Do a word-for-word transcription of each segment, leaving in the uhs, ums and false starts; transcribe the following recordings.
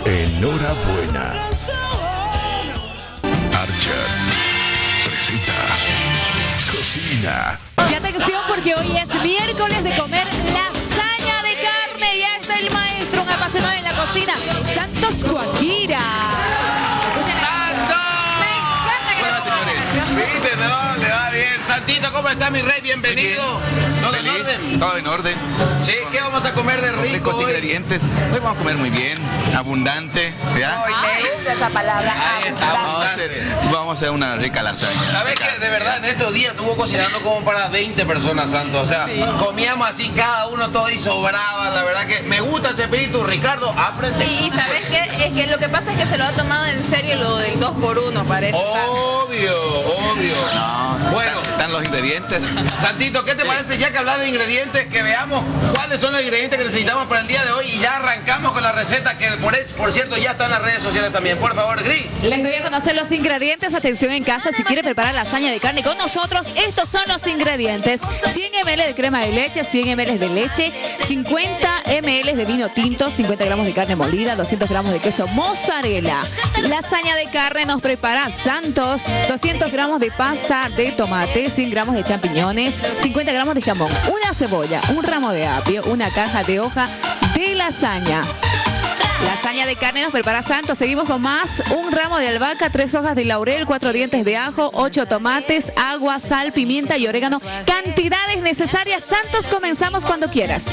Enhorabuena. Archer presenta Cocina. Y atención porque hoy es miércoles de comer lasaña de carne. Ya está el maestro, un apasionado en la cocina, Santos Guajira. ¿Viste? No, le va bien. Santito, ¿cómo está mi rey? Bienvenido. ¿Todo en orden? Todo en orden. Sí, ¿qué vamos a comer de rico Ricos hoy? ingredientes. Hoy vamos a comer muy bien, abundante, ¿ya? Hoy me gusta esa palabra. Ahí está, Vamos a hacer, vamos a hacer una rica lasaña. ¿Sabes qué? De verdad, en estos días estuvo cocinando como para veinte personas, Santo. O sea, comíamos así cada uno todo y sobraba. La verdad que me gusta ese espíritu, Ricardo. Aprende. Y ¿sabes qué? Es que lo que pasa es que se lo ha tomado en serio lo del dos por uno, parece. Obvio, obvio. No, Bueno. están, están los ingredientes. Santito, ¿qué te Sí. parece? Ya que hablas de ingredientes, que veamos cuáles son los ingredientes que necesitamos para el día de hoy y ya arrancamos con la receta que, por, por cierto, ya está en las redes sociales también. Por favor, Gris. Les doy a conocer los ingredientes. Atención en casa, si quiere preparar lasaña de carne con nosotros, estos son los ingredientes. cien mililitros de crema de leche, cien mililitros de leche, cincuenta mililitros de vino tinto, cincuenta gramos de carne molida, doscientos gramos de queso mozzarella. Lasaña de carne nos prepara Santos, doscientos gramos de pasta de tomate, cien gramos de champiñones, cincuenta gramos de jamón, una cebolla, un ramo de apio, una caja de hoja de lasaña. Lasaña de carne nos prepara Santos. Seguimos con más. Un ramo de albahaca, tres hojas de laurel, cuatro dientes de ajo, ocho tomates, agua, sal, pimienta y orégano. Cantidades necesarias. Santos, comenzamos cuando quieras.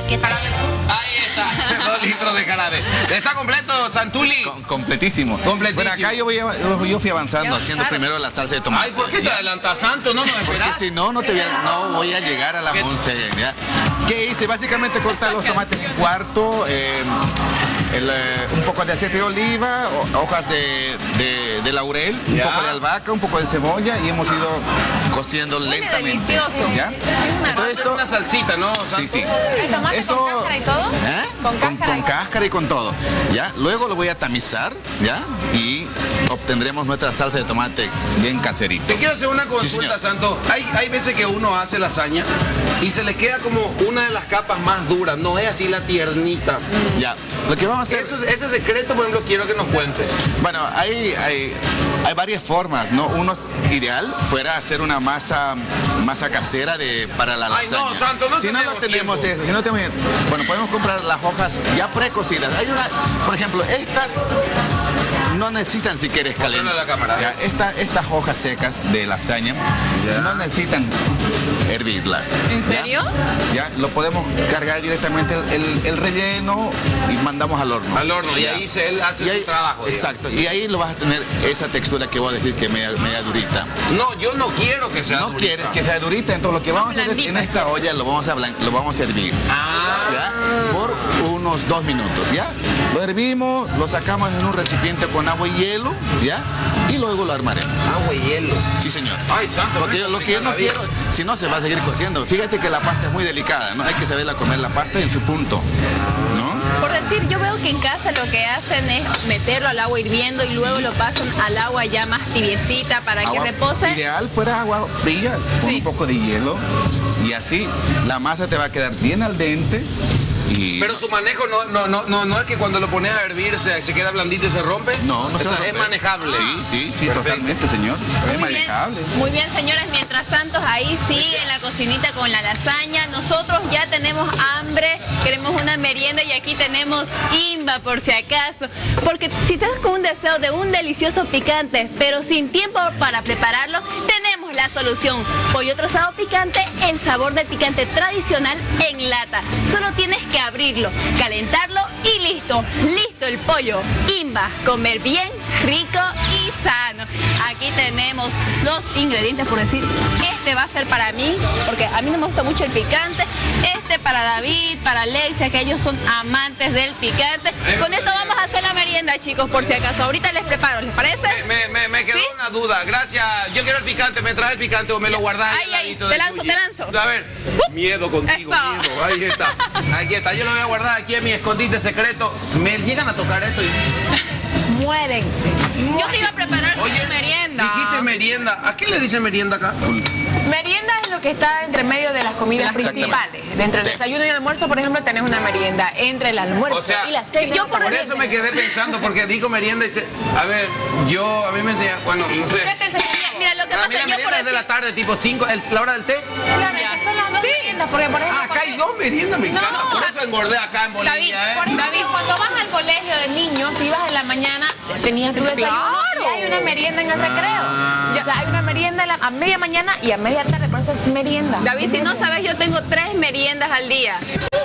Ahí está, dos litros de jarabe. ¿Está completo, Santuli? Com- completísimo. Completísimo. Bueno, acá yo, voy a- yo, yo fui avanzando, haciendo primero la salsa de tomate. Ay, ¿por qué te ¿ya? adelantas, Santo? No nos Porque esperás. si no, no, te voy a, no voy a llegar a las once. ¿ya? ¿Qué hice? Básicamente cortar los tomates en cuarto, eh, el, eh, un poco de aceite de oliva, ho- hojas de, de- de laurel, un Ya. poco de albahaca, un poco de cebolla y hemos ido cociendo Huele lentamente. delicioso. ¿ya? una Todo Esto esto, es una salsita, ¿no, Santo? sí, sí. ¿El tomate Eso- con cáscara y todo? ¿Eh? Con Con, cáscara. con cáscara y con todo. ¿Ya? Luego lo voy a tamizar, ¿ya? Y obtendremos nuestra salsa de tomate bien caserito. Te quiero hacer una consulta, señor. Santo. Hay, hay veces que uno hace lasaña y se le queda como una de las capas más duras, no es así la tiernita. Ya. Lo que vamos a hacer. Eso, ese secreto, por ejemplo, quiero que nos cuentes. Bueno, hay, hay, hay varias formas, ¿no? Uno ideal fuera hacer una masa, masa casera de, para la Ay, lasaña. no, Santo, no si no, no tenemos tenemos tiempo. eso. Si no tenemos, bueno, podemos comprar las hojas ya precocidas. Hay una, por ejemplo, estas no necesitan si quieres calentar. Ponlo a la cámara. Ya, esta- estas hojas secas de lasaña no necesitan hervirlas. ¿En ¿ya? serio? Ya, lo podemos cargar directamente el, el- el relleno y mandamos al horno. Al horno, y Ya. ahí se, él hace Y ahí- su trabajo. digamos. Exacto, y ahí lo vas a tener esa textura que vos decís que es media, media durita. No, yo no quiero que sea No durita. quieres que sea durita, entonces lo que vamos a hacer es en Blandita. esta olla lo vamos a, blan- lo vamos a hervir. Ah, ¿Ya? Por unos dos minutos, ¿ya? Lo hervimos, lo sacamos en un recipiente con agua y hielo, ¿ya? Y luego lo armaremos. agua y hielo. Sí, señor. Ay, Santo, Porque no lo que yo no complica la quiero, vida. si no se va a seguir cociendo. Fíjate que la pasta es muy delicada, ¿no? Hay que saberla comer la pasta en su punto, ¿no? Por decir, yo veo que en casa lo que hacen es meterlo al agua hirviendo y luego lo pasan al agua ya más tibiecita para que Agua- repose. Ideal fuera agua fría con Sí. un poco de hielo y así la masa te va a quedar bien al dente y Pero su manejo no, no, no, no, no es que cuando lo pones a hervir se, se queda blandito y se rompe. no, no O se sea, va a es romper. manejable. Sí, sí, sí, Perfecto. totalmente, señor. Es Muy bien, manejable. muy bien, señores. Mientras Santos ahí sigue en la cocinita con la lasaña, nosotros ya tenemos hambre, queremos una merienda y aquí tenemos imba por si acaso. Porque si estás con un deseo de un delicioso picante, pero sin tiempo para prepararlo, tenemos la solución. Pollo trozado picante, el sabor del picante tradicional en lata. Solo tienes que abrirlo, calentarlo y listo. Listo el pollo. Imba, comer bien, rico y sano. Aquí tenemos los ingredientes, por decir, este va a ser para mí, porque a mí no me gusta mucho el picante. Este para David, para Lexia, que ellos son amantes del picante. Con esto vamos a hacer la merienda, chicos, por si acaso. Ahorita les preparo, ¿les parece? Me, me, me quedó ¿Sí? una duda, gracias. Yo quiero el picante, ¿me traes el picante o me lo guardas Ay, al ay, ladito te del lanzo, tuyo? te lanzo. A ver, miedo contigo, Eso. miedo. Ahí está, aquí está. Yo lo voy a guardar aquí en mi escondite secreto. Me llegan a tocar esto y... Muérense. Yo te iba a preparar Oye, merienda. dijiste merienda. ¿A qué le dicen merienda acá? Merienda es lo que está entre medio de las comidas principales. De entre el desayuno y el almuerzo, por ejemplo, tenés una merienda. Entre el almuerzo O sea, y la cena. yo por Por eso me quedé pensando, porque dijo merienda y dice, a ver, yo, a mí me enseñan, bueno, no sé. ¿Qué te enseñaría? Mira, lo que Para mí pasa la yo por merienda es de decir... la tarde, tipo cinco, la hora del té. Claro, que son las dos meriendas, porque por ejemplo... Ah, acá hay dos meriendas, me encanta. no, Por o sea, eso engordé acá en David, Bolivia, ¿eh? Por ejemplo, David. cuando vas al colegio de niños, si ibas en la mañana, tenías tu desayuno Claro. y hay una merienda en el recreo. O sea, hay una merienda en la- a media mañana y a media tarde, por eso es merienda. David, si no sabes, yo tengo tres meriendas al día.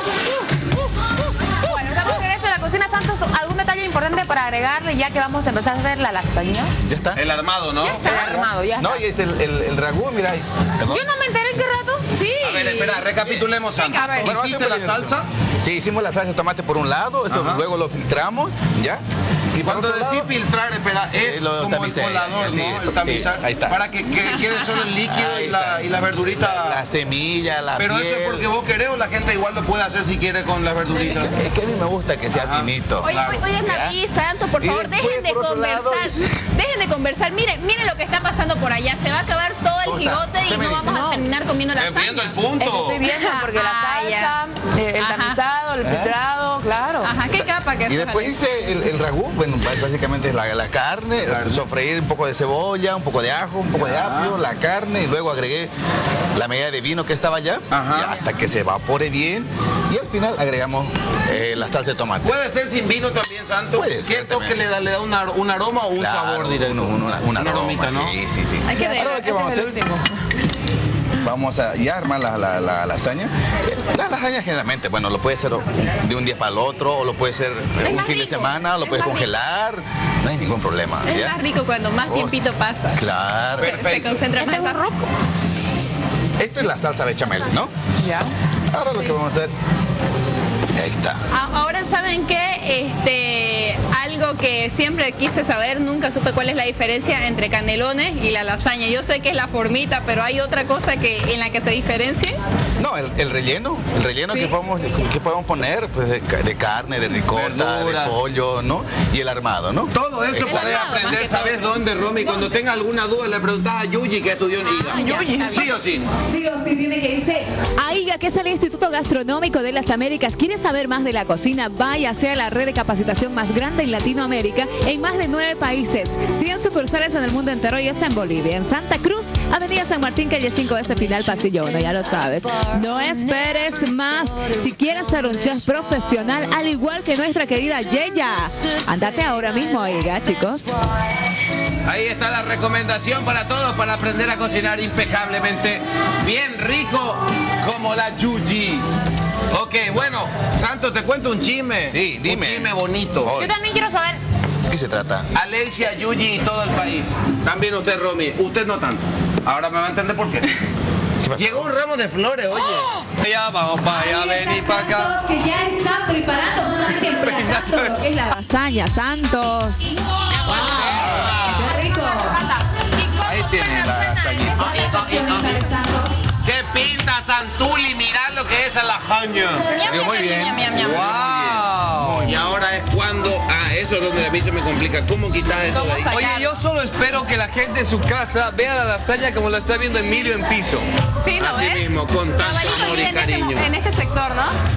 Bueno, estamos de regreso a la cocina. Santos, ¿algún detalle importante para agregarle ya que vamos a empezar a hacer la lasaña? Ya está. El armado, ¿no? Ya está armado, ya No, está. y es el, el, el ragú, mira ahí. Perdón. Yo no me enteré en qué rato. Sí. A ver, espera, recapitulemos, Santo. a ver. Bueno, ¿Hiciste hacemos la el- salsa? Sí, hicimos la salsa de tomate por un lado, eso Ajá. luego lo filtramos, ¿ya? Y por Cuando otro decís lado- filtrar, espera, es Eh, lo como tamicé, el colador, sí, ¿no? El sí, tamizar. ahí está. Para que, que quede solo el líquido Ahí y la, está. y la verdurita. La semilla, la Pero piel. eso es porque vos querés o la gente igual lo puede hacer si quiere con las verduritas. Es que a mí me gusta que sea Ajá. finito. Oye, Claro. oye, David, Santo, por Y favor, después, dejen de por otro lado, conversar. Dejen de conversar. Miren, miren lo que está pasando por allá. Se va a acabar todo el ¿Cómo está? jigote y ¿Qué me no dice? vamos a No. terminar comiendo la Estoy viendo el lasaña. Es que punto. estoy viendo porque la Ah, ya. salsa, eh, el Ajá. tamizado, el filtrado, claro. Ajá, qué capa que Y haces, después Alex? hice el, el ragú, bueno, b- básicamente es la, la carne, sofreír un poco de cebolla, un poco de ajo, un poco de apio, la carne, y luego agregué la medida de vino que estaba allá, Ajá. ya hasta que se evapore bien, y al final agregamos eh, la salsa de tomate. Puede ser sin vino también, Santo. Puede ser Siento también. que le da, le da un, ar- un aroma o un Claro, sabor directo. un- un- una, una aroma, aromita, ¿no? sí, sí, sí. Hay que ver. Ahora, ¿qué vamos a hacer? Vamos a ya armar la, la, la lasaña. La lasaña generalmente, bueno, lo puede hacer de un día para el otro, o lo puede hacer un más fin de rico, semana, lo es puedes más rico. congelar, no hay ningún problema. Es ¿ya? más rico cuando más Oh, tiempito pasa. Claro. Se Perfecto. concentra Este más. es un roco. Esta es la salsa bechamel, ¿no? Ya. Ahora lo que vamos a hacer, ahí está. A- Ahora, ¿saben qué? Este, algo que siempre quise saber, nunca supe cuál es la diferencia entre canelones y la lasaña. Yo sé que es la formita, pero ¿hay otra cosa que en la que se diferencien? No, el, el relleno, el relleno Sí. que, podemos, que podemos poner, pues de, ca- de carne, de ricota, Verdura. de pollo, ¿no? Y el armado, ¿no? Todo eso El podés armado, más aprender, que ¿sabes todo. dónde, Romy? Cuando tenga alguna duda le preguntaba a Yuyi que estudió en I G A. Yuyi. ¿Sí o sí? Sí o sí tiene que irse a I G A, que es el Instituto Gastronómico de las Américas. ¿Quiere saber más de la cocina? Váyase a la red de capacitación más grande en Latinoamérica, en más de nueve países. cien sucursales en el mundo entero y está en Bolivia, en Santa Cruz, Avenida San Martín, calle cinco, este final, pasillo uno, ya lo sabes. No esperes más. Si quieres ser un chef profesional, al igual que nuestra querida Yeya, andate ahora mismo a I G A, chicos. Ahí está la recomendación para todos para aprender a cocinar impecablemente bien rico como la Yuyi. Ok, bueno, Santo, te cuento un chisme. Sí, dime. Un chisme bonito. Oye. Yo también quiero saber. ¿De qué se trata? Alexia, Yuyi y todo el país. También usted, Romy. Usted no tanto. Ahora me va a entender por qué. ¿Qué pasó? Llegó un ramo de flores, oye. Ya vamos para allá, vení para acá. Santos, que ya está preparando, justamente emplatando lo que es la lasaña, Santos. ¡Wow! ¡Qué rico! Ahí tienen la lasañita. Sale Santos. ¿Qué pinta, Santuli? Mirá lo que es a la jaña. Salió muy bien. ¡Wow! Y ahora es cuando... Ah, eso es donde a mí se me complica. ¿Cómo quitas eso de ahí? Oye, yo solo espero que la gente en su casa vea la lasaña como la está viendo Emilio en piso. Sí, ¿no Así ves? mismo, con tanto Cabalito amor vive y en este mo- cariño. en este sector,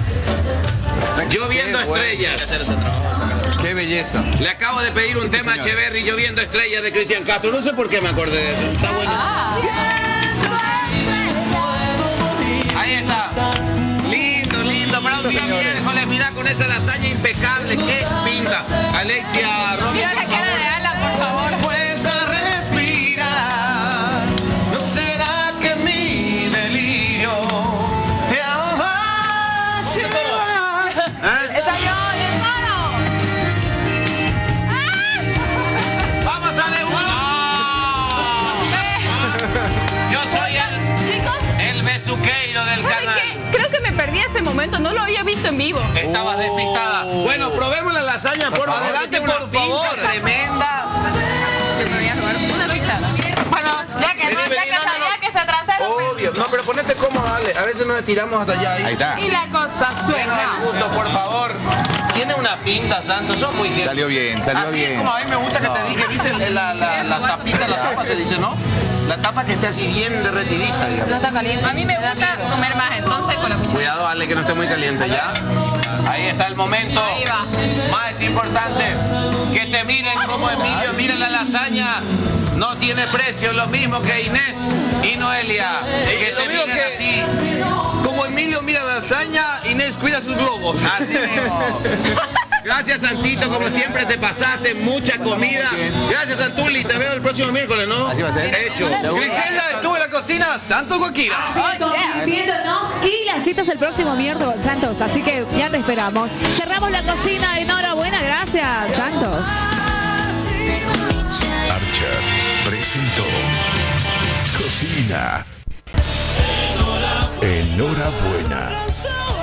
¿no? Yo viendo Qué bueno. estrellas. ¡Qué belleza! Le acabo de pedir un tema a señor. Echeverry, yo viendo estrellas de Cristian Castro. No sé por qué me acordé de eso. Está bueno. Ahí está. Lindo, lindo. Para un día miércoles, mirá con esa lasaña impecable. Qué pinta. Alexia, Romy, Mira la por cara favor. de Ala, por favor. Pues a respirar, ¿no será que mi delirio te ahoga? Está yo, mi hermano. ¡Vamos a degustar! Yo soy el, Chicos, el besuqueiro del ¿saben canal. qué? Creo que me perdí ese momento, no lo había visto en vivo. Estabas despistada. Bueno, probemos la lasaña, por favor. Adelante, que tiene una por pinta favor. Tremenda. Que me voy a robar una luchada. Bueno, ya que, Vení, no, ya vení, que no, no, sabía no. que se atrasa Obvio. No, pero ponete cómodo, dale. A veces nos estiramos hasta allá. Ahí, Ahí está. Y la cosa suena. Al gusto, por favor. Tiene una pinta, Santos. Son muy bien. Salió bien, salió Así bien. es como a mí me gusta que te dije, ¿viste? La, la, la tapita, la tapa se dice, ¿no? La tapa que esté así bien derretidita, digamos. No está caliente. A mí me gusta comer más, entonces con la cuchara. Cuidado, dale, que no esté muy caliente ya. Ahí está el momento. Ahí va. Más importante, que te miren como Emilio mira la lasaña. No tiene precio, lo mismo que Inés y Noelia. Que lo te mismo miren que- así. Como Emilio mira la lasaña, Inés cuida sus globos. Así mismo. Gracias, Santito, como siempre te pasaste, mucha comida. Gracias, Santuli, te veo el próximo miércoles, ¿no? Así va a ser. Hecho. Griselda estuvo en la cocina, Santos Joaquira. Convirtiéndonos y las citas el próximo miércoles, Santos. Así que ya te esperamos. Cerramos la cocina. Enhorabuena, gracias, Santos. Archer presentó Cocina. Enhorabuena.